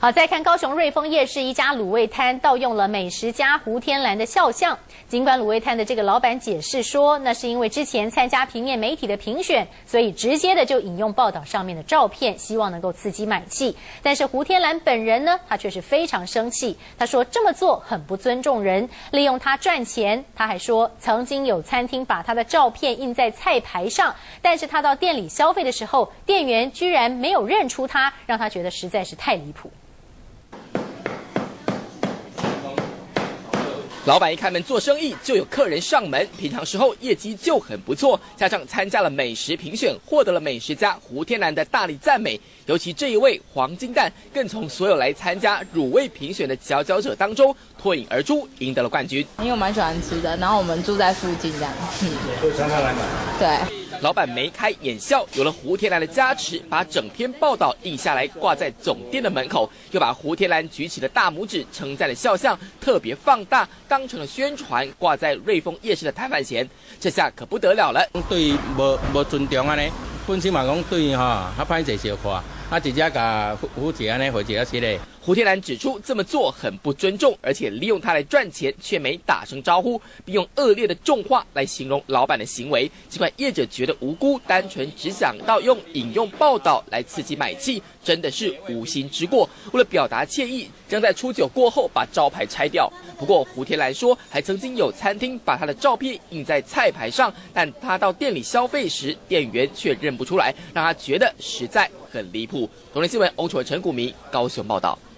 好，再看高雄瑞丰夜市一家卤味摊盗用了美食家胡天兰的肖像。尽管卤味摊的这个老板解释说，那是因为之前参加平面媒体的评选，所以直接的就引用报道上面的照片，希望能够刺激买气。但是胡天兰本人呢，他却是非常生气。他说这么做很不尊重人，利用他赚钱。他还说，曾经有餐厅把他的照片印在菜牌上，但是他到店里消费的时候，店员居然没有认出他，让他觉得实在是太离谱。 老板一开门做生意，就有客人上门。平常时候业绩就很不错，加上参加了美食评选，获得了美食家胡天兰的大力赞美。尤其这一位黄金蛋，更从所有来参加卤味评选的佼佼者当中脱颖而出，赢得了冠军。 因为我蛮喜欢吃的，然后我们住在附近这样。 所以常常来买。 对。 老板眉开眼笑，有了胡天兰的加持，把整篇报道印下来挂在总店的门口，又把胡天兰举起的大拇指称赞的肖像特别放大，当成了宣传，挂在瑞丰夜市的摊贩前。这下可不得了了。 对无尊重安尼，本身嘛讲对哈，较歹势小看，直接甲胡姐安尼回一个是嘞。 胡天兰指出，这么做很不尊重，而且利用他来赚钱，却没打声招呼，并用恶劣的重话来形容老板的行为。尽管业者觉得无辜，单纯只想到引用报道来刺激买气，真的是无心之过。为了表达歉意，将在初9过后把招牌拆掉。不过胡天兰说，还曾经有餐厅把他的照片印在菜牌上，但他到店里消费时，店员却认不出来，让他觉得实在很离谱。同联新闻欧楚陈谷明高雄报道。